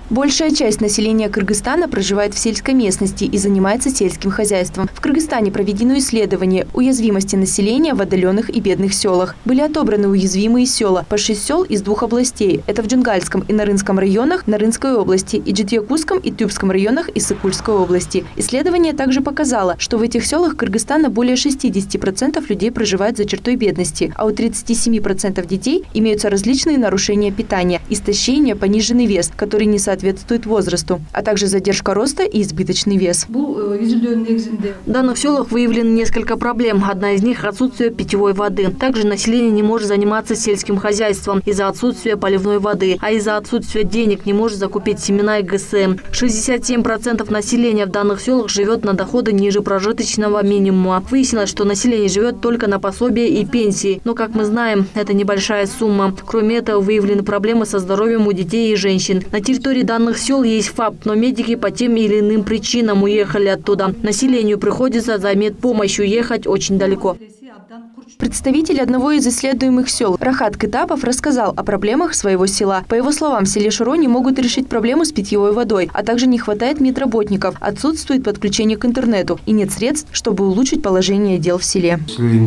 Большая часть населения Кыргызстана проживает в сельской местности и занимается сельским хозяйством. В Кыргызстане проведено исследование уязвимости населения в отдаленных и бедных селах. Были отобраны уязвимые села по 6 сел из 2 областей. Это в Джунгалском и Нарынском районах Нарынской области и Джитьякусском и Тюбском районах Иссык-Кульской области. Исследование также показало, что в этих селах Кыргызстана более 60% людей проживают за чертой бедности, а у 37% детей имеются различные нарушения питания, истощение, пониженный вес, который не соответствует возрасту, а также задержка роста и избыточный вес. В данных селах выявлено несколько проблем. Одна из них – отсутствие питьевой воды. Также население не может заниматься сельским хозяйством из-за отсутствия поливной воды, а из-за отсутствия денег не может закупить семена и ГСМ. 67% населения в данных селах живет на доходы ниже прожиточного минимума. Выяснилось, что население живет только на пособие и пенсии. Но, как мы знаем, это небольшая сумма. Кроме этого, выявлены проблемы со здоровьем у детей и женщин. На территории данных сел есть ФАП, но медики по тем или иным причинам уехали оттуда. Населению приходится за медпомощью ехать очень далеко. Представитель одного из исследуемых сел Рахат Кытапов рассказал о проблемах своего села. По его словам, в селе Шоро не могут решить проблему с питьевой водой, а также не хватает медработников, отсутствует подключение к интернету и нет средств, чтобы улучшить положение дел в селе.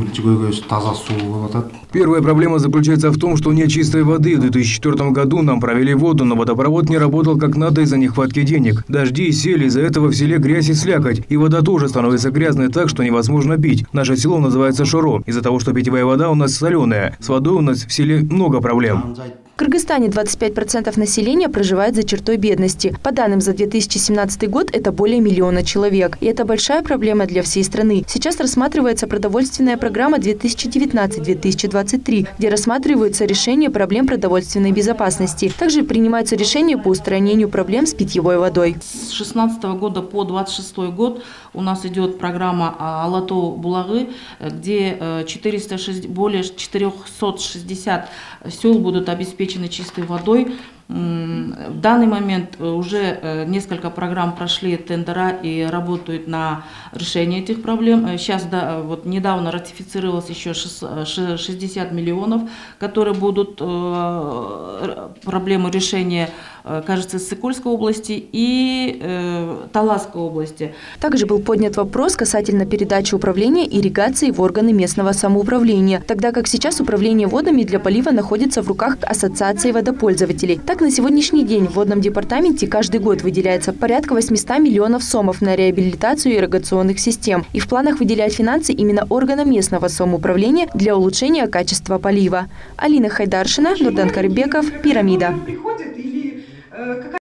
Первая проблема заключается в том, что нет чистой воды. В 2004 году нам провели воду, но водопровод не работал как надо из-за нехватки денег. Дожди сели, из-за этого в селе грязь и слякоть. И вода тоже становится грязной так, что невозможно пить. Наше село называется Шоро. Из-за того, что питьевая вода у нас соленая. С водой у нас в селе много проблем. В Кыргызстане 25% населения проживает за чертой бедности. По данным за 2017 год это более 1 миллиона человек. И это большая проблема для всей страны. Сейчас рассматривается продовольственная программа 2019-2023, где рассматриваются решения проблем продовольственной безопасности. Также принимаются решения по устранению проблем с питьевой водой. С 2016 года по 2026 год у нас идет программа Алатау-Булагы, где более 460 сел будут обеспечены чистой водой. В данный момент уже несколько программ прошли тендера и работают на решение этих проблем. Сейчас, да, вот недавно ратифицировалось еще 60 миллионов, которые будут проблемы решения, кажется, Иссык-Кульской области и Таласской области. Также был поднят вопрос касательно передачи управления ирригацией в органы местного самоуправления, тогда как сейчас управление водами для полива находится в руках Ассоциации водопользователей. Так, на сегодняшний день в водном департаменте каждый год выделяется порядка 800 миллионов сомов на реабилитацию ирригационных систем. И в планах выделять финансы именно органам местного самоуправления для улучшения качества полива. Алина Хайдаршина, Нурдан Карыбеков, Пирамида.